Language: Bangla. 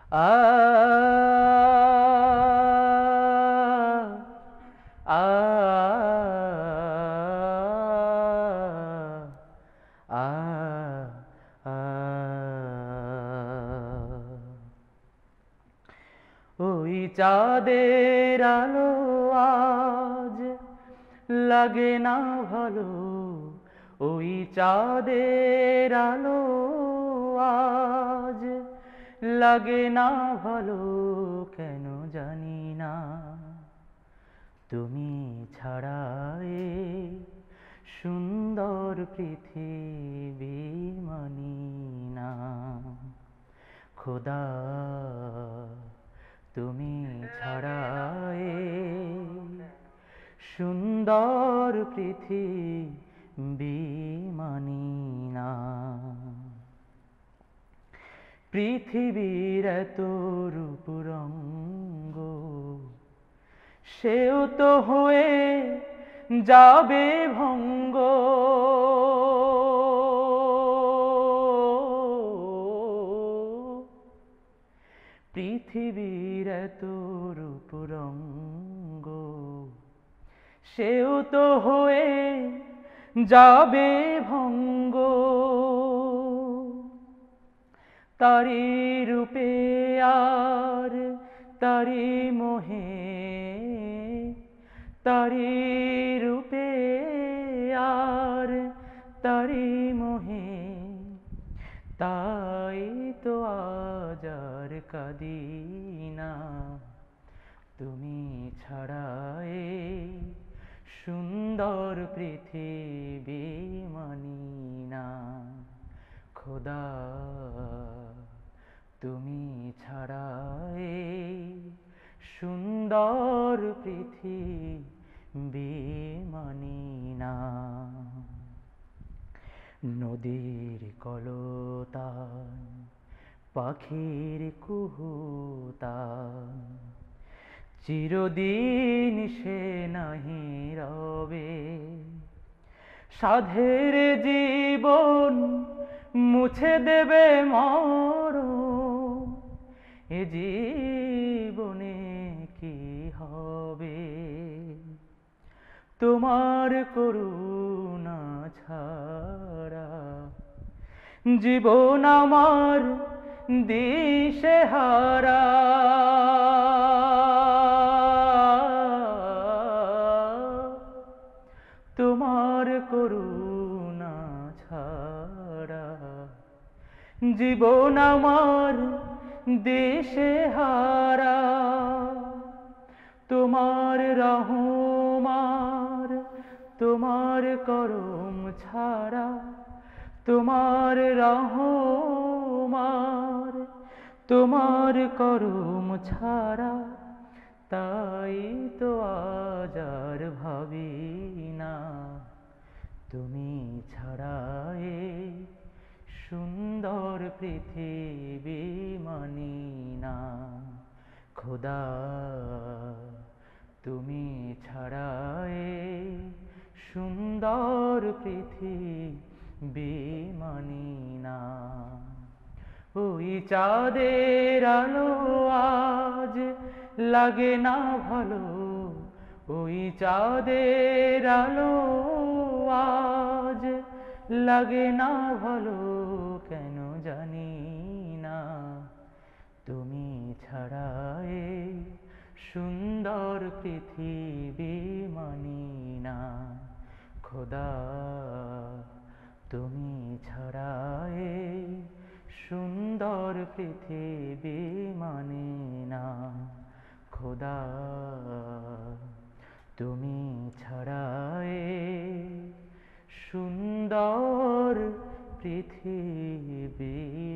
আ আ আ আ ওই চাঁদের আলো আজ লাগে না ভালো, ওই চাঁদের আলো আজ লাগে না ভালো, কেন জানি না। তুমি ছাড়া এ সুন্দর পৃথিবী মানি না। খোদা তুমি ছাড়া এ সুন্দর পৃথিবী মানি না। পৃথিবীর এত রূপ রঙ্গ, সেও তো হয়ে যাবে ভঙ্গ। পৃথিবীর এত রূপ রঙ্গ, সেও তো হয়ে যাবে ভঙ্গ। তারি রূপে আর তারি মোহে, তারি রূপে আর তারি মোহে, তাই তো আজ আর কাঁদি না। তুমি ছাড়া এ সুন্দর পৃথিবী মানি না। খোদা তুমি ছাড়া এ সুন্দর পৃথিবী মানি না। নদীর কলতান, পাখির কুহুতান, চিরদিন সে নাহি রবে। সাধের জীবন মুছে দেবে মরণ, এ জীবনে কি হবে। তোমার করুণা ছাড়া জীবন আমার দিশেহারা। তোমার করুণা ছাড়া জীবন আমার দিশেহারা। তোমার রহমার তোমার করম ছাড়া, তোমার রহমার তোমার করম ছাড়া, তাই তো আজ আর ভাবি না। তুমি ছাড়া এ সুন্দর পৃথিবী মানি না। খোদা তুমি ছাড়া এ সুন্দর পৃথিবী মানি না। ওই চাঁদের আলো আজ লাগে না ভালো, ওই চাঁদের আলো আজ লাগে না ভালো, কেন জানি না। তুমি ছাড়া এ সুন্দর পৃথিবী মানি না। খোদা তুমি ছাড়া এ সুন্দর পৃথিবী মানি না। খোদা তুমি ছাড়া এ সুন্দর পৃথিবী